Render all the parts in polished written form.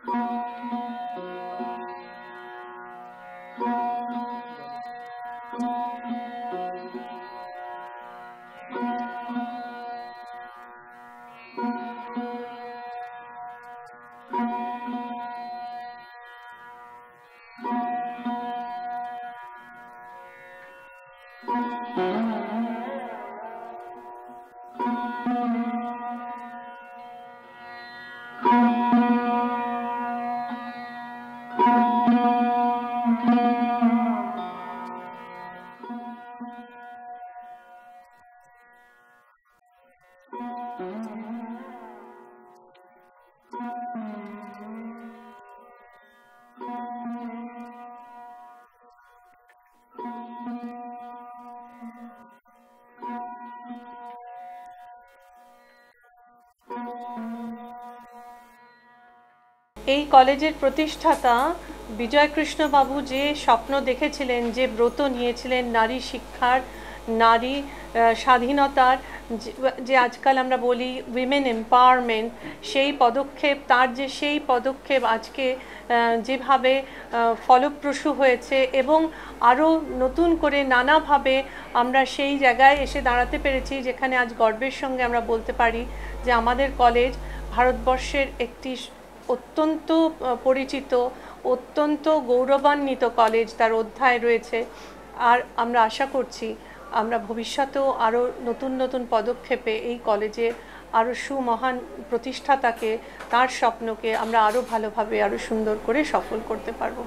এই কলেজের প্রতিষ্ঠাতা বিজয়কৃষ্ণ বাবু যে স্বপ্ন দেখেছিলেন, যে ব্রত নিয়েছিলেন নারী শিক্ষার, নারী স্বাধীনতার, যে আজকাল আমরা বলি উইমেন এম্পাওয়ারমেন্ট, সেই পদক্ষেপ, তার যে সেই পদক্ষেপ আজকে যেভাবে ফলপ্রসূ হয়েছে এবং আরও নতুন করে নানাভাবে আমরা সেই জায়গায় এসে দাঁড়াতে পেরেছি যেখানে আজ গর্বের সঙ্গে আমরা বলতে পারি যে আমাদের কলেজ ভারতবর্ষের একটি অত্যন্ত পরিচিত, অত্যন্ত গৌরবান্বিত কলেজ, তার অধ্যায় রয়েছে। আর আমরা আশা করছি আমরা ভবিষ্যতেও আরও নতুন নতুন পদক্ষেপে এই কলেজের আরও সুমহান প্রতিষ্ঠাতাকে, তার স্বপ্নকে আমরা আরও ভালোভাবে, আরও সুন্দর করে সফল করতে পারবো।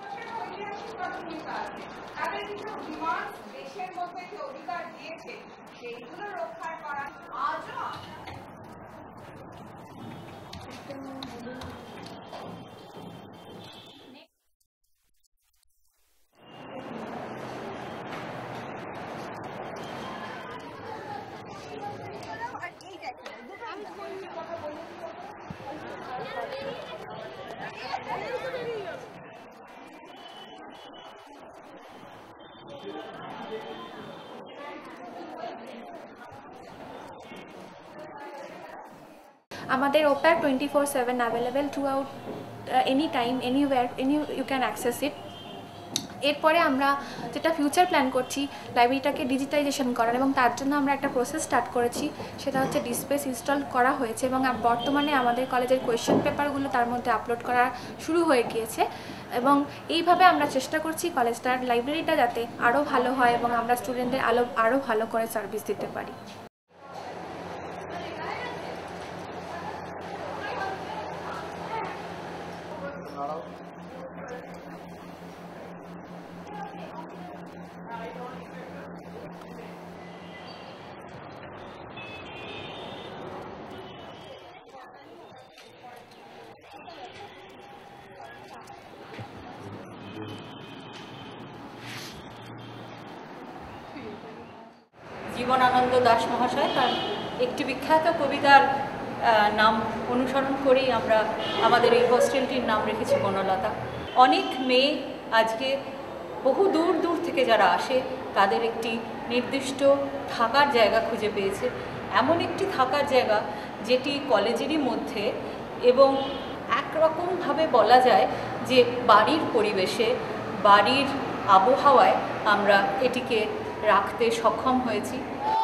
আমাদের ওপ্যার 24/7 available throughout any time, anywhere, you can access it. এরপরে আমরা যেটা ফিউচার প্ল্যান করছি লাইব্রেরিটাকে ডিজিটাইজেশন করার, এবং তার জন্য আমরা একটা প্রসেস স্টার্ট করেছি, সেটা হচ্ছে ডিসপ্লেস ইনস্টল করা হয়েছে এবং বর্তমানে আমাদের কলেজের কোয়েশ্চেন পেপারগুলো তার মধ্যে আপলোড করা শুরু হয়ে গিয়েছে। এবং এইভাবে আমরা চেষ্টা করছি কলেজটার লাইব্রেরিটা যাতে আরও ভালো হয় এবং আমরা স্টুডেন্টদের আরও ভালো করে সার্ভিস দিতে পারি। জীবনানন্দ দাশ মহাশয়, তার একটি বিখ্যাত কবিতার নাম অনুসরণ করেই আমরা আমাদের এই হোস্টেলটির নাম রেখেছি বনলতা। অনেক মেয়ে আজকে বহু দূর দূর থেকে যারা আসে তাদের একটি নির্দিষ্ট থাকার জায়গা খুঁজে পেয়েছে, এমন একটি থাকার জায়গা যেটি কলেজেরই মধ্যে এবং একরকমভাবে বলা যায় যে বাড়ির পরিবেশে, বাড়ির আবহাওয়ায় আমরা এটিকে রাখতে সক্ষম হয়েছি।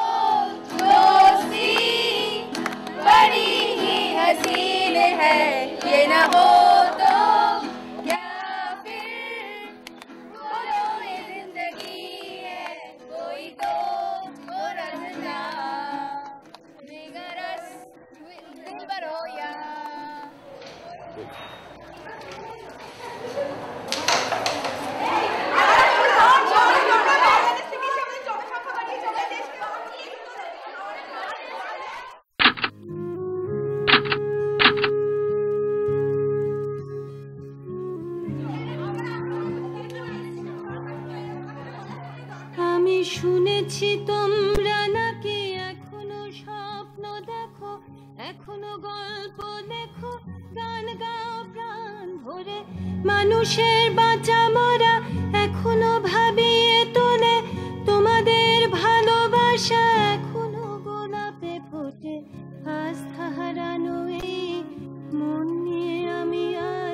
শুনেছি তোমরা নাকি এখনো স্বপ্ন দেখো, এখনো গল্প লেখো, গান গাও প্রাণ ভরে, মানুষের বাঁচা মরা এখনো ভাবিয়ে তোলে, তোমাদের ভালোবাসা এখনো গোলাপে ফোটে, আস্থা হারানো এই মন নিয়ে আমি আর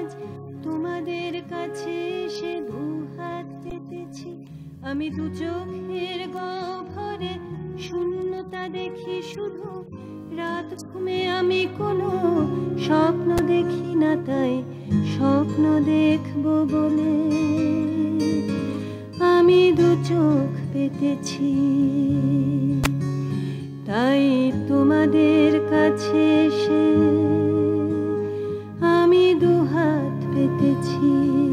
আমি দু চোখের গহ্বরে শূন্যতা দেখি শুধু, রাত ঘুমে আমি কোনো স্বপ্ন দেখি না, তাই স্বপ্ন দেখব বলে আমি দু চোখ পেতেছি। তাই তোমাদের কাছে এসে আমি দু হাত পেতেছি।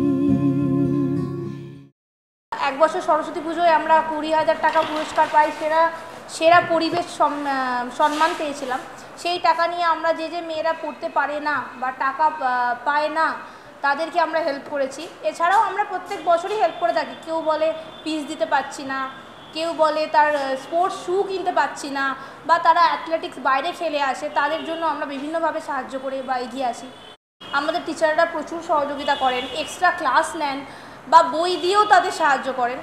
এক বছর সরস্বতী পুজোয় আমরা 20,000 টাকা পুরস্কার পাই, সেরা পরিবেশ সম্মান পেয়েছিলাম। সেই টাকা নিয়ে আমরা যে মেয়েরা পড়তে পারে না বা টাকা পায় না তাদেরকে আমরা হেল্প করেছি। এছাড়াও আমরা প্রত্যেক বছরই হেল্প করে থাকি। কেউ বলে ফিস দিতে পারছি না, কেউ বলে তার স্পোর্টস শ্যু কিনতে পারছি না, বা তারা অ্যাথলেটিক্স বাইরে খেলে আসে, তাদের জন্য আমরা বিভিন্নভাবে সাহায্য করে বা এগিয়ে আসি। আমাদের টিচাররা প্রচুর সহযোগিতা করেন, এক্সট্রা ক্লাস নেন বা বই দিয়েও তাদের সাহায্য করেন।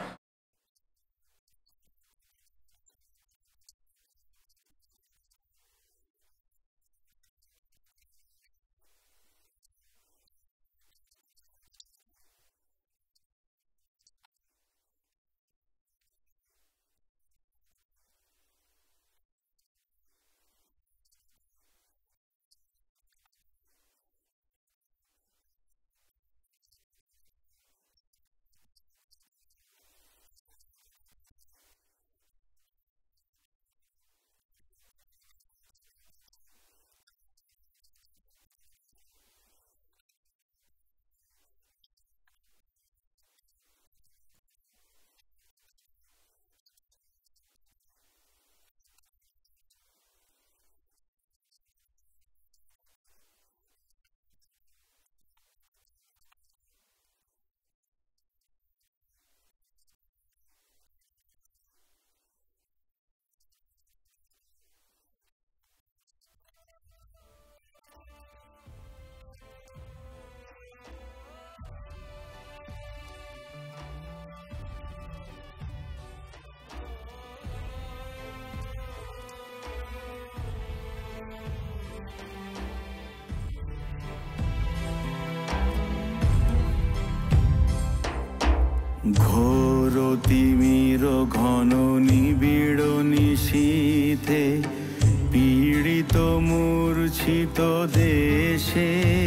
ঘোর তিমির ঘন নিবিড় নিশীথে পীড়িত মূর্ছিত দেশে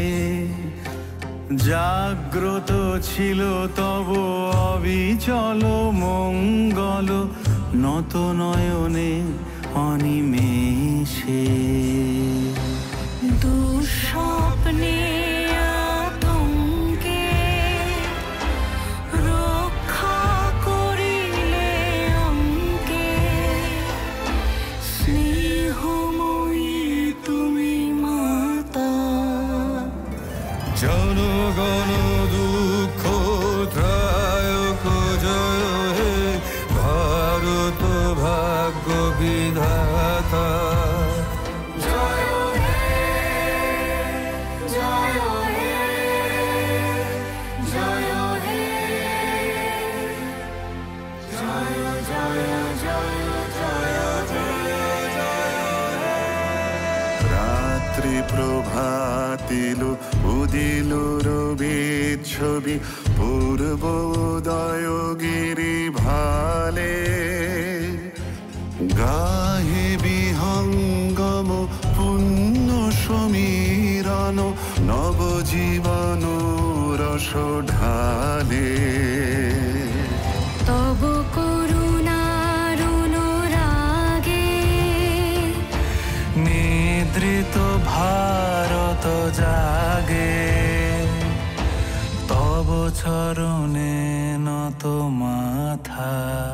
জাগ্রত ছিল তব অবিচল মঙ্গল নত নয়নে অনিমেষে। দুঃস্বপ্নে জনগণ দুঃখ ত্রায়ক জয় হে ভারত ভাগ্য বিধাতা। জয় হে জয় হে জয় হে জয় জয় জয় জয় জয় রাত্রি প্রভাতিল উদিল রবির ছবি পূর্বোদয় গিরি ভালে গাহে বিহঙ্গম পুণ্য সমীরণ নবজীবন রস ঢালে। তব করুণার অনুরাগে নিদ্রিত ভারত জাগে তব চরণে নত মাথা।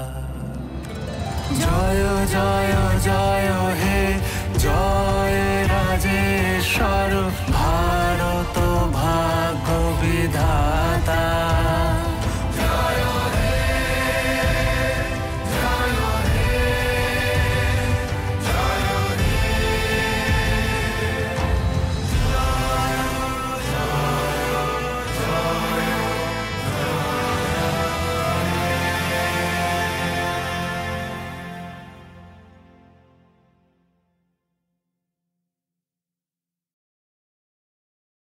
জয় জয় জয় হে জয় রাজেশ্বর